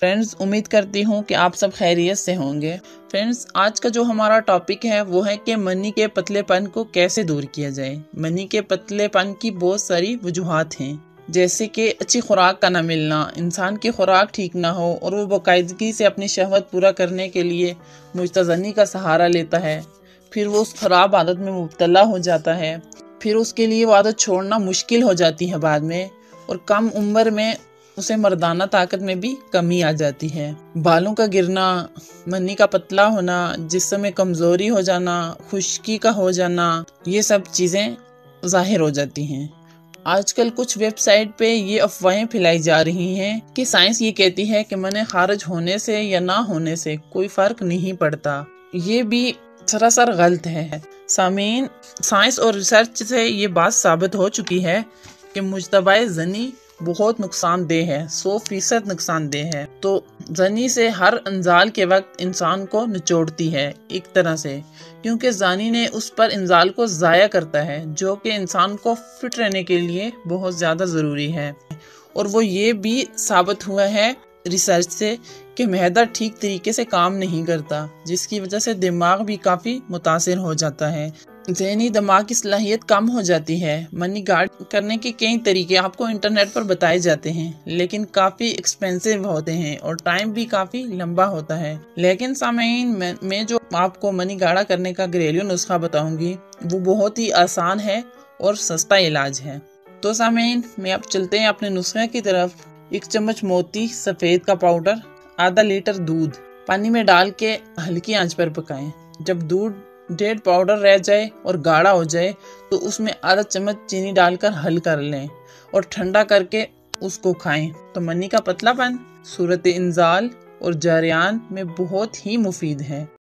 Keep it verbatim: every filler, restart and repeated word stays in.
Friends, उम्मीद करती हूँ कि आप सब खैरियत से होंगे। फ्रेंड्स, आज का जो हमारा टॉपिक है वो है कि मनी के पतलेपन को कैसे दूर किया जाए। मनी के पतलेपन की बहुत सारी वजूहात हैं, जैसे कि अच्छी खुराक का ना मिलना, इंसान की खुराक ठीक ना हो और वो बाकायदगी से अपनी शहवत पूरा करने के लिए मुस्तज़नी का सहारा लेता है, फिर वो उस खराब आदत में मुब्तला हो जाता है, फिर उसके लिए वो आदत छोड़ना मुश्किल हो जाती है बाद में, और कम उम्र में उसे मर्दाना ताकत में भी कमी आ जाती है। बालों का गिरना, मनी का पतला होना, जिस्म में कमज़ोरी हो जाना, खुश्की का हो जाना, ये सब चीज़ें ज़ाहिर हो जाती हैं। आजकल कुछ वेबसाइट पे ये अफवाहें फैलाई जा रही हैं कि साइंस ये कहती है कि मने खारिज होने से या ना होने से कोई फ़र्क नहीं पड़ता। ये भी सरासर गलत है। सामीन, साइंस और रिसर्च से ये बात साबित हो चुकी है कि मुजतबाए ज़नी बहुत नुकसानदेह है, सौ फीसद नुकसानदेह है। तो ज़नी से हर इंजाल के वक्त इंसान को निचोड़ती है एक तरह से, क्योंकि ज़ानी ने उस पर इंजाल को ज़ाया करता है, जो कि इंसान को फिट रहने के लिए बहुत ज़्यादा ज़रूरी है। और वो ये भी साबित हुआ है रिसर्च से कि मैदा ठीक तरीके से काम नहीं करता, जिसकी वजह से दिमाग भी काफ़ी मुतासिर हो जाता है, ज़हनी दिमाग की सलाहियत कम हो जाती है। मनी गार्ड करने के कई तरीके आपको इंटरनेट पर बताए जाते हैं, लेकिन काफ़ी एक्सपेंसिव होते हैं और टाइम भी काफ़ी लंबा होता है। लेकिन सामीन, मैं, मैं जो आपको मनी गाढ़ा करने का घरेलू नुस्खा बताऊंगी वो बहुत ही आसान है और सस्ता इलाज है। तो सामीन, मैं अब चलते हैं अपने नुस्खे की तरफ। एक चम्मच मोती सफ़ेद का पाउडर, आधा लीटर दूध पानी में डाल के हल्की आंच पर पकाएं। जब दूध डेढ़ पाउडर रह जाए और गाढ़ा हो जाए तो उसमें आधा चम्मच चीनी डालकर हल कर लें और ठंडा करके उसको खाएं। तो मनी का पतलापन सूरत इंजाल और जरियान में बहुत ही मुफीद है।